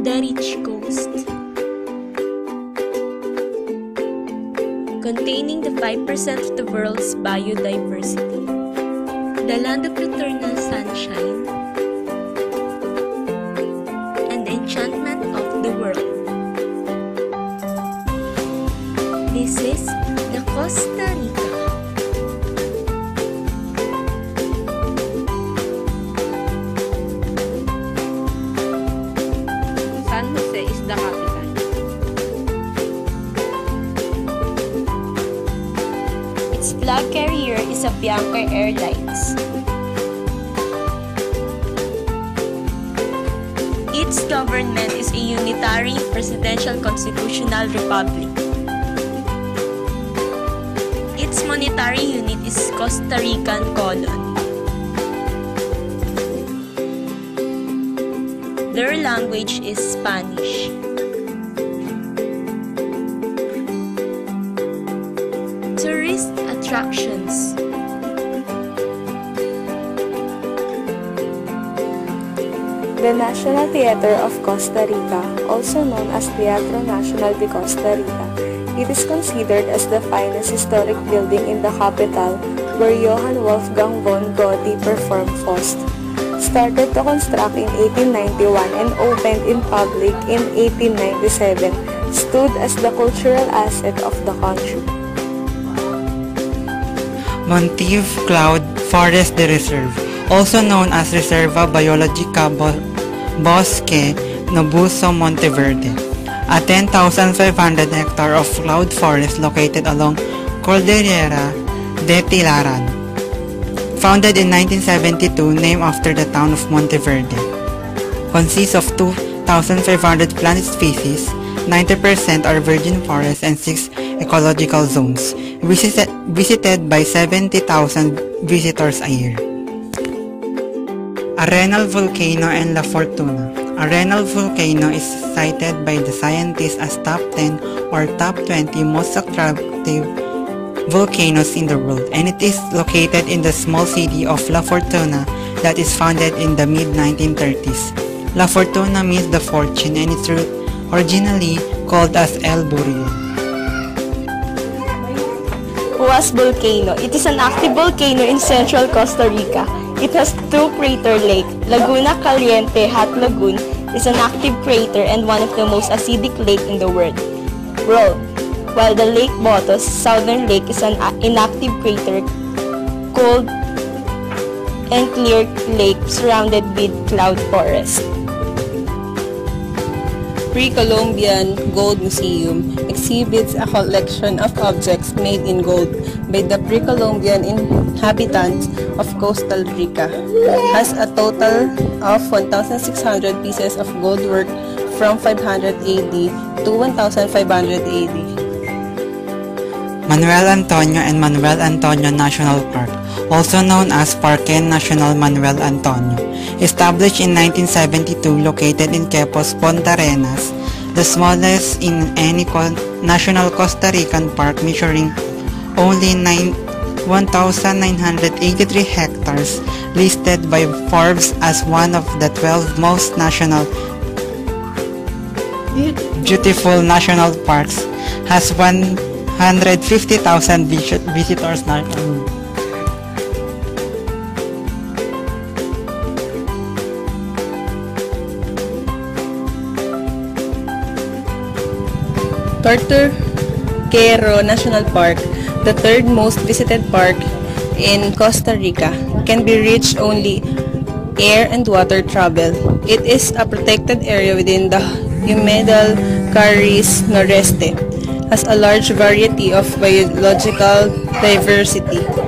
The rich coast, containing the 5% of the world's biodiversity, the land of eternal sunshine, and the enchantment of the world. This is the Costa Rica. San Jose is the capital. Its flag carrier is Avianca Airlines. Its government is a unitary presidential constitutional republic. Its monetary unit is Costa Rican colon. Their language is Spanish. Tourist attractions. The National Theater of Costa Rica, also known as Teatro Nacional de Costa Rica, it is considered as the finest historic building in the capital, where Johann Wolfgang von Goethe performed Faust. Started to construct in 1891 and opened in public in 1897, stood as the cultural asset of the country. Montive Cloud Forest Reserve, also known as Reserva Biologica Bosque Nobuso Monteverde, a 10,500 hectare of cloud forest located along Cordillera de Tilaran. Founded in 1972, named after the town of Monteverde. Consists of 2,500 plant species, 90% are virgin forests and 6 ecological zones, visited by 70,000 visitors a year. Arenal Volcano and La Fortuna. Arenal Volcano is cited by the scientists as top 10 or top 20 most attractive volcanoes in the world, and it is located in the small city of La Fortuna that is founded in the mid-1930s. La Fortuna means the fortune, and it's originally called as El Burrito. Huas Volcano. It is an active volcano in central Costa Rica. It has 2 crater lakes. Laguna Caliente Hot Lagoon is an active crater and one of the most acidic lakes in the world. While the Lake Botos Southern Lake is an inactive crater, cold and clear lake surrounded with cloud forest. Pre-Columbian Gold Museum exhibits a collection of objects made in gold by the pre-Columbian inhabitants of Costa Rica. Has a total of 1,600 pieces of gold work from 500 AD to 1,500 AD. Manuel Antonio and Manuel Antonio National Park, also known as Parque Nacional Manuel Antonio, established in 1972, located in Quepos, Punta Arenas, the smallest in any national Costa Rican park, measuring only 1,983 hectares, listed by Forbes as one of the 12 most beautiful national parks, has 150,000 visitors now. Tortuguero National Park, the third most visited park in Costa Rica, can be reached only air and water travel. It is a protected area within the Humedal Caris Noreste. Has a large variety of biological diversity.